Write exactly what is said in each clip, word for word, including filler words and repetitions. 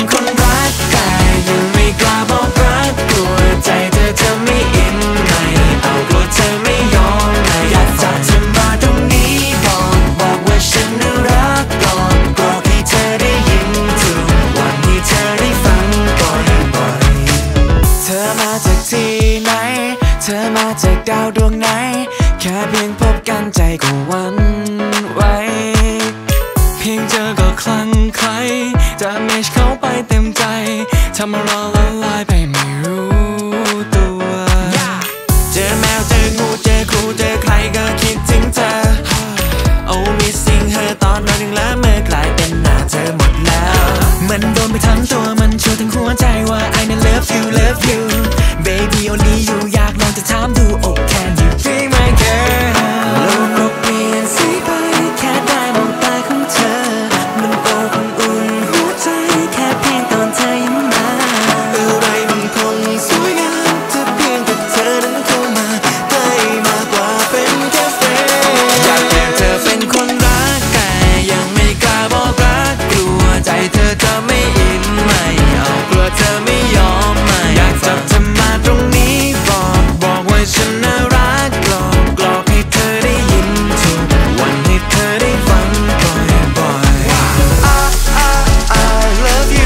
คนรักแต่ยังไม่กล้าบอกรักกลัวใจเธอจะไม่อินไม่เอากลัวเธอไม่ยอมไม่อยากจับเธอมาตรงนี้บอกบอกว่าฉันน่ารักก่อนบอกให้เธอได้ยินทุกวันให้เธอได้ฟังบ่อยๆเธอมาจากที่ไหนเธอมาจากดาวดวงไหนแค่เพียงพบกันใจก็หวั่นไหวเพียงเจอก็คลั่งไคล้จะเมชเข้าไปเต็มใจทำให้เราละลายไปไม่รู้ตัวเจอแมวเจองูเจอครูเจอใครก็คิดถึงเธอ Oh missing her ตอนนอนยังละเมื่อกลายเป็นหน้าเธอหมดแล้วมันโดนไปทั้งตัวมันชวนทั้งหัวใจว่า I love you love you baby only you อยากลองจะถามดู Oh can you be my girl โลกก็เปลี่ยนสีไปแค่ได้มองตาของเธอมันอบอุ่นหัวใจแค่เพียงตอนเธอยิ้มมาอะไรมันคงสวยงามถ้าเพียงแต่เธอนั้นเข้ามาใกล้มากกว่าเป็นแค่แฟนอยากให้เธอเป็นคนรักแต่ยังไม่กล้าบอกรักกลัวใจเธอจะไม่อินไม่เอากลัวเธอไม่ยอมไม่อยากจับเธอมาตรงนี้บอกบอกว่าฉันน่ารักกลอกกลอกให้เธอได้ยินทุกวันให้เธอได้ฟังบ่อยๆ I I I love you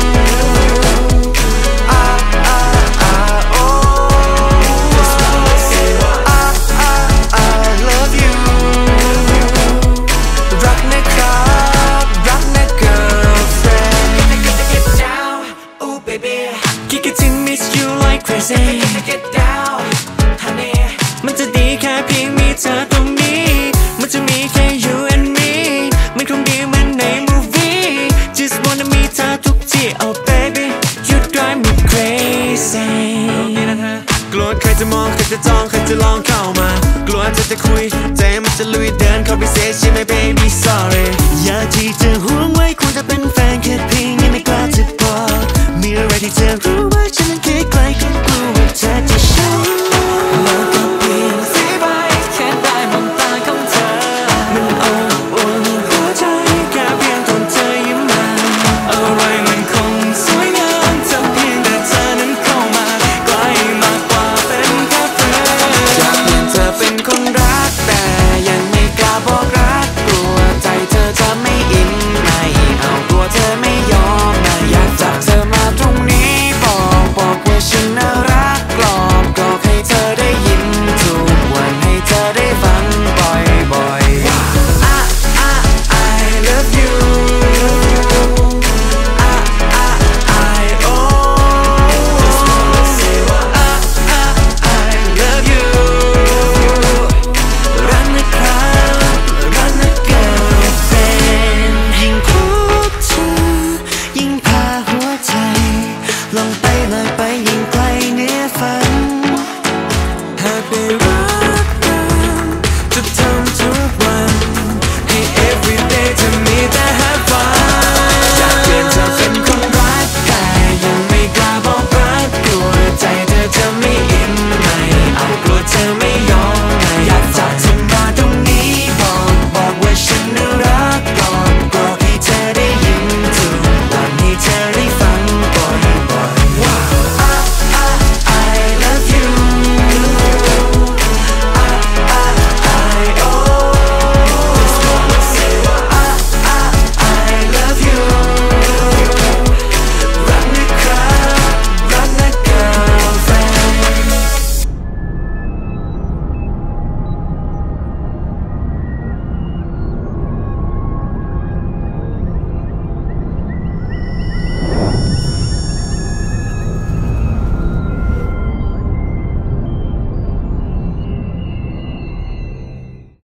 I I I oh I I I love you รักนะครับรักนะ girlfriend get down ooh baby คิดถึง miss you like crazy get down honey มันจะดีแค่เพียงมีเธอตรงนี้มันจะมีแค่ you and me มันคงดีเหมือนใน movie just wanna meet เธอทุกที่ oh baby you drive me crazy นี่นะฮะกลัวใครจะมองใครจะจ้องใครจะลองเข้ามากลัวเธอจะคุยใจมันจะลุยเดินเข้าไปเสียใช่ไหม baby sorry อยากที่จะห่วงไว้ควรจะเป็นแฟนแค่เพียงยังไม่กล้าจะบอกมีอะไรที่เธอรู้ว่า